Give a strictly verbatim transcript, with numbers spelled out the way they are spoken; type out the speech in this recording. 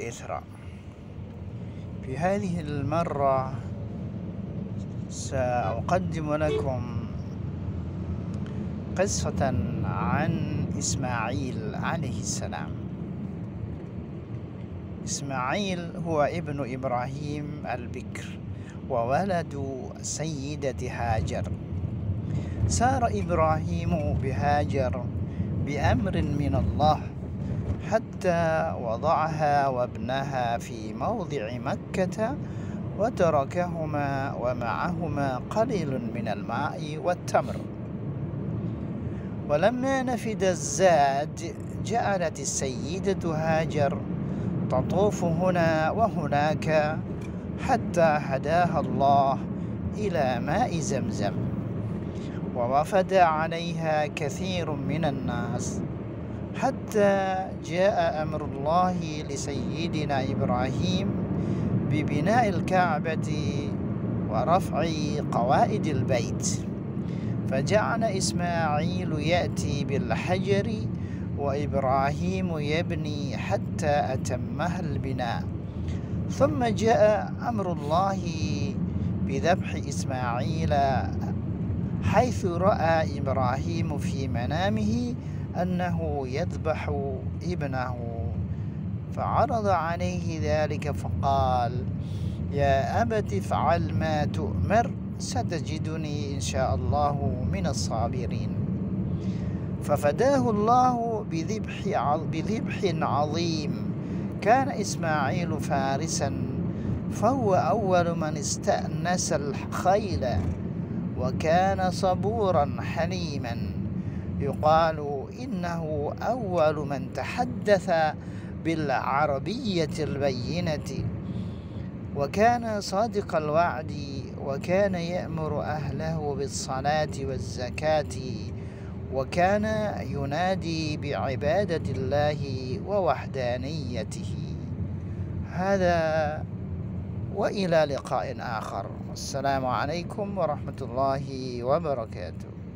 الإثراء. في هذه المرة سأقدم لكم قصة عن إسماعيل عليه السلام. إسماعيل هو ابن إبراهيم البكر وولد سيدة هاجر. سار إبراهيم بهاجر بأمر من الله حتى وضعها وابنها في موضع مكة وتركهما ومعهما قليل من الماء والتمر. ولما نفد الزاد جعلت السيدة هاجر تطوف هنا وهناك حتى هداها الله إلى ماء زمزم، ووفد عليها كثير من الناس حتى جاء أمر الله لسيدنا إبراهيم ببناء الكعبة ورفع قواعد البيت، فجعل إسماعيل يأتي بالحجر وإبراهيم يبني حتى أتمها البناء. ثم جاء أمر الله بذبح إسماعيل، حيث رأى إبراهيم في منامه أنه يذبح ابنه، فعرض عليه ذلك فقال: يا أبت افعل ما تؤمر ستجدني إن شاء الله من الصابرين. ففداه الله بذبح بذبح عظيم. كان إسماعيل فارسا، فهو أول من استأنس الخيل، وكان صبورا حليما. يقال إنه أول من تحدث بالعربية البينة، وكان صادق الوعد، وكان يأمر أهله بالصلاة والزكاة، وكان ينادي بعبادة الله ووحدانيته. هذا وإلى لقاء آخر. السلام عليكم ورحمة الله وبركاته.